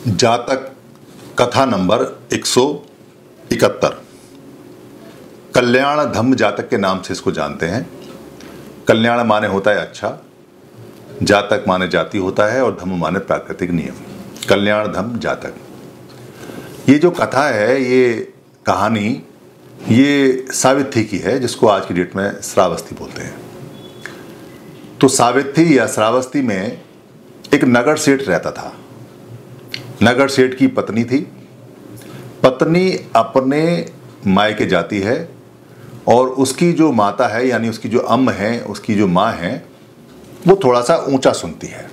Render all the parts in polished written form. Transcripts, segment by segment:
जातक कथा नंबर 171। कल्याण धम्म जातक के नाम से इसको जानते हैं। कल्याण माने होता है अच्छा, जातक माने जाति होता है और धम्म माने प्राकृतिक नियम। कल्याण धम्म जातक, ये जो कथा है, ये कहानी, ये सावित्री की है, जिसको आज की डेट में श्रावस्ती बोलते हैं। तो सावित्री या श्रावस्ती में एक नगर सेठ रहता था। नगर सेठ की पत्नी थी। पत्नी अपने मायके जाती है और उसकी जो माता है, यानी उसकी जो अम्म है, उसकी जो माँ है, वो थोड़ा सा ऊंचा सुनती है।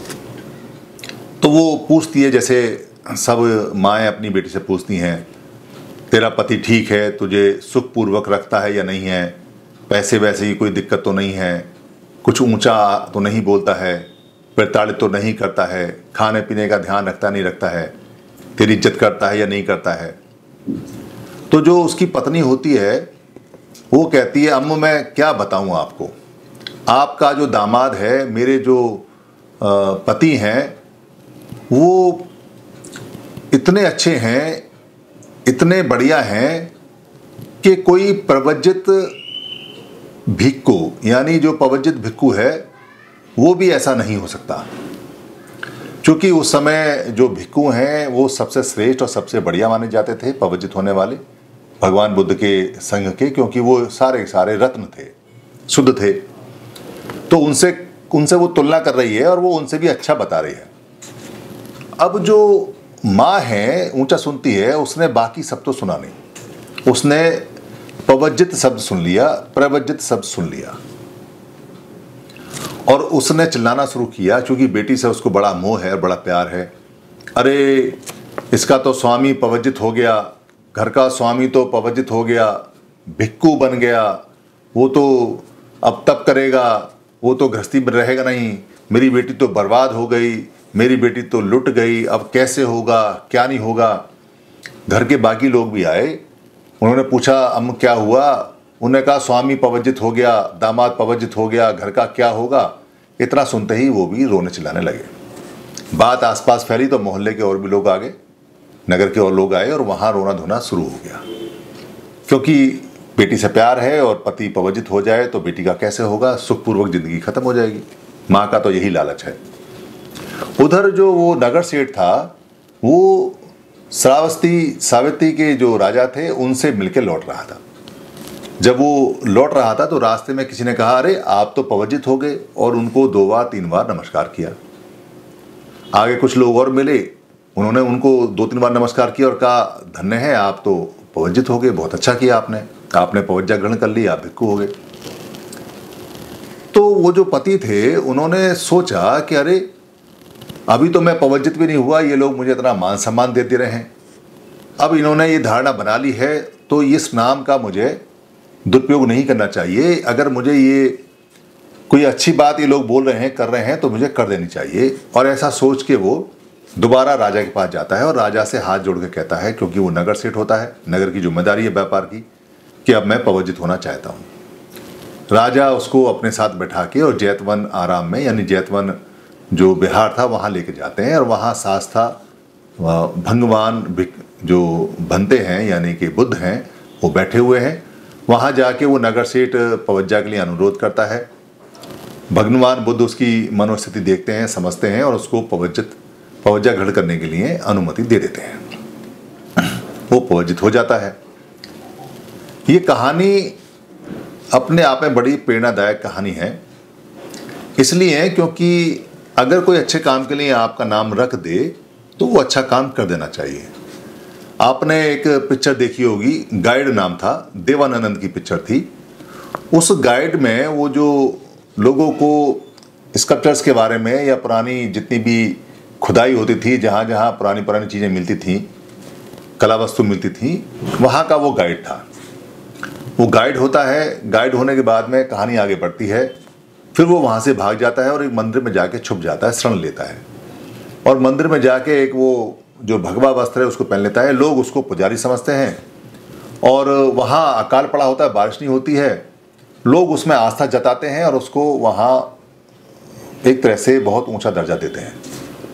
तो वो पूछती है, जैसे सब माएँ अपनी बेटी से पूछती हैं, तेरा पति ठीक है, तुझे सुखपूर्वक रखता है या नहीं है, पैसे वैसे की कोई दिक्कत तो नहीं है, कुछ ऊंचा तो नहीं बोलता है, प्रताड़ित तो नहीं करता है, खाने पीने का ध्यान रखता नहीं रखता है, तेरी इज्जत करता है या नहीं करता है। तो जो उसकी पत्नी होती है वो कहती है, अम्म मैं क्या बताऊं आपको, आपका जो दामाद है, मेरे जो पति हैं, वो इतने अच्छे हैं, इतने बढ़िया हैं कि कोई प्रवज्जित भिक्खु, यानी जो प्रवज्जित भिक्खु है, वो भी ऐसा नहीं हो सकता। क्योंकि उस समय जो भिक्खु हैं वो सबसे श्रेष्ठ और सबसे बढ़िया माने जाते थे, प्रवज्जित होने वाले भगवान बुद्ध के संघ के, क्योंकि वो सारे सारे रत्न थे, शुद्ध थे। तो उनसे वो तुलना कर रही है और वो उनसे भी अच्छा बता रही है। अब जो माँ है ऊंचा सुनती है, उसने बाकी सब तो सुना नहीं, उसने प्रवज्जित शब्द सुन लिया, प्रवज्जित शब्द सुन लिया और उसने चिल्लाना शुरू किया, क्योंकि बेटी से उसको बड़ा मोह है, बड़ा प्यार है। अरे इसका तो स्वामी प्रवज्जित हो गया, घर का स्वामी तो प्रवज्जित हो गया, भिक्खु बन गया, वो तो अब तब करेगा, वो तो गृहस्थी में रहेगा नहीं, मेरी बेटी तो बर्बाद हो गई, मेरी बेटी तो लुट गई, अब कैसे होगा, क्या नहीं होगा। घर के बाकी लोग भी आए, उन्होंने पूछा, अम्म क्या हुआ? उन्होंने कहा, स्वामी प्रवज्जित हो गया, दामाद प्रवज्जित हो गया, घर का क्या होगा। इतना सुनते ही वो भी रोने चिल्लाने लगे। बात आसपास फैली तो मोहल्ले के और भी लोग आ गए, नगर के और लोग आए और वहाँ रोना धोना शुरू हो गया। क्योंकि बेटी से प्यार है और पति प्रवज्जित हो जाए तो बेटी का कैसे होगा, सुखपूर्वक जिंदगी खत्म हो जाएगी। माँ का तो यही लालच है। उधर जो वो नगर सेठ था, वो सावित्री के जो राजा थे उनसे मिलकर लौट रहा था। जब वो लौट रहा था तो रास्ते में किसी ने कहा, अरे आप तो प्रवज्जित हो गए, और उनको 2 बार 3 बार नमस्कार किया। आगे कुछ लोग और मिले, उन्होंने उनको 2-3 बार नमस्कार किया और कहा, धन्य है, आप तो प्रवज्जित हो गए, बहुत अच्छा किया आपने प्रवज्ञा ग्रहण कर ली, आप भिक्खु हो गए। तो वो जो पति थे उन्होंने सोचा कि अरे अभी तो मैं प्रवज्जित भी नहीं हुआ, ये लोग मुझे इतना मान सम्मान दे रहे हैं, अब इन्होंने ये धारणा बना ली है तो इस नाम का मुझे दुरुपयोग नहीं करना चाहिए। अगर मुझे ये कोई अच्छी बात ये लोग बोल रहे हैं, कर रहे हैं, तो मुझे कर देनी चाहिए। और ऐसा सोच के वो दोबारा राजा के पास जाता है और राजा से हाथ जोड़ के कहता है, क्योंकि वो नगर सेठ होता है, नगर की जिम्मेदारी है व्यापार की, कि अब मैं प्रवज्जित होना चाहता हूँ। राजा उसको अपने साथ बैठा के और जैतवन आराम में, यानी जैतवन जो बिहार था, वहाँ लेके जाते हैं। और वहाँ शास्ता भगवान जो बनते हैं, यानी कि बुद्ध हैं, वो बैठे हुए हैं। वहाँ जाके वो नगर सेठ प्रवज्ञा के लिए अनुरोध करता है। भगवान बुद्ध उसकी मनोस्थिति देखते हैं, समझते हैं और उसको प्रवज्ञा ग्रहण करने के लिए अनुमति दे देते हैं। वो प्रवज्जित हो जाता है। ये कहानी अपने आप में बड़ी प्रेरणादायक कहानी है, इसलिए क्योंकि अगर कोई अच्छे काम के लिए आपका नाम रख दे तो वो अच्छा काम कर देना चाहिए। आपने एक पिक्चर देखी होगी, गाइड नाम था, देवानंद की पिक्चर थी। उस गाइड में वो जो लोगों को स्कल्पचर्स के बारे में या पुरानी जितनी भी खुदाई होती थी, जहाँ जहाँ पुरानी चीज़ें मिलती थी, कला वस्तु मिलती थी, वहाँ का वो गाइड था। वो गाइड होता है, गाइड होने के बाद में कहानी आगे बढ़ती है। फिर वो वहाँ से भाग जाता है और एक मंदिर में जाके छुप जाता है, शरण लेता है, और मंदिर में जाके एक वो जो भगवा वस्त्र है उसको पहन लेता है। लोग उसको पुजारी समझते हैं और वहाँ अकाल पड़ा होता है, बारिश नहीं होती है, लोग उसमें आस्था जताते हैं और उसको वहाँ एक तरह से बहुत ऊंचा दर्जा देते हैं।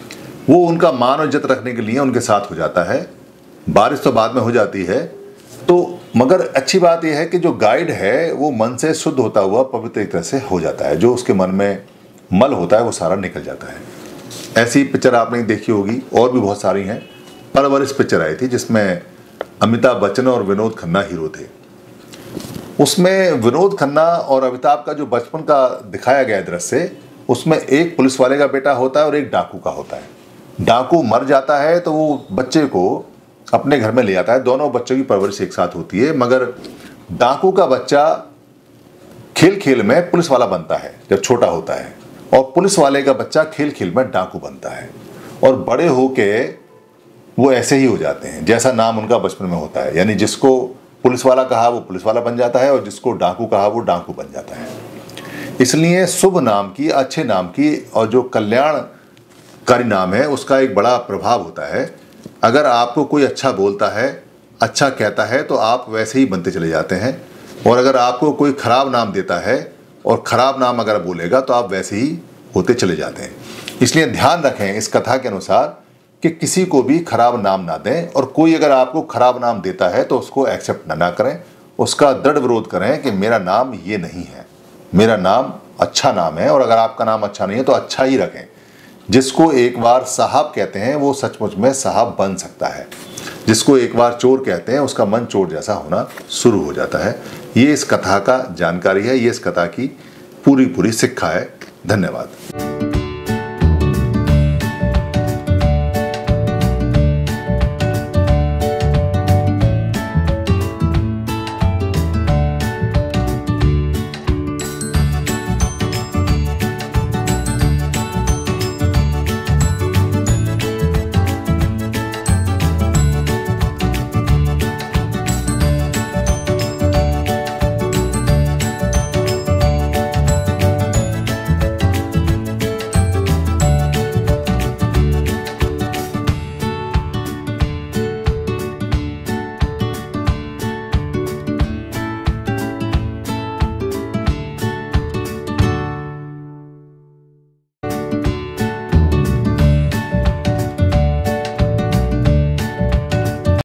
वो उनका मान और इज्जत रखने के लिए उनके साथ हो जाता है। बारिश तो बाद में हो जाती है, तो मगर अच्छी बात यह है कि जो गाइड है वो मन से शुद्ध होता हुआ पवित्र एक तरह से हो जाता है। जो उसके मन में मल होता है वो सारा निकल जाता है। ऐसी पिक्चर आपने देखी होगी, और भी बहुत सारी हैं। परवरिश पिक्चर आई थी जिसमें अमिताभ बच्चन और विनोद खन्ना हीरो थे। उसमें विनोद खन्ना और अमिताभ का जो बचपन का दिखाया गया दृश्य, उसमें एक पुलिस वाले का बेटा होता है और एक डाकू का होता है। डाकू मर जाता है तो वो बच्चे को अपने घर में ले आता है। दोनों बच्चों की परवरिश एक साथ होती है, मगर डाकू का बच्चा खेल खेल में पुलिस वाला बनता है जब छोटा होता है, और पुलिस वाले का बच्चा खेल खेल में डाकू बनता है। और बड़े होके वो ऐसे ही हो जाते हैं जैसा नाम उनका बचपन में होता है। यानी जिसको पुलिस वाला कहा वो पुलिस वाला बन जाता है, और जिसको डाकू कहा वो डाकू बन जाता है। इसलिए शुभ नाम की, अच्छे नाम की और जो कल्याणकारी नाम है उसका एक बड़ा प्रभाव होता है। अगर आपको कोई अच्छा बोलता है, अच्छा कहता है, तो आप वैसे ही बनते चले जाते हैं। और अगर आपको कोई खराब नाम देता है और खराब नाम अगर बोलेगा तो आप वैसे ही होते चले जाते हैं। इसलिए ध्यान रखें इस कथा के अनुसार कि किसी को भी खराब नाम ना दें, और कोई अगर आपको खराब नाम देता है तो उसको एक्सेप्ट ना करें, उसका दृढ़ विरोध करें कि मेरा नाम ये नहीं है, मेरा नाम अच्छा नाम है। और अगर आपका नाम अच्छा नहीं है तो अच्छा ही रखें। जिसको एक बार साहब कहते हैं वो सचमुच में साहब बन सकता है। जिसको एक बार चोर कहते हैं उसका मन चोर जैसा होना शुरू हो जाता है। ये इस कथा का जानकारी है, ये इस कथा की पूरी शिक्षा है। धन्यवाद।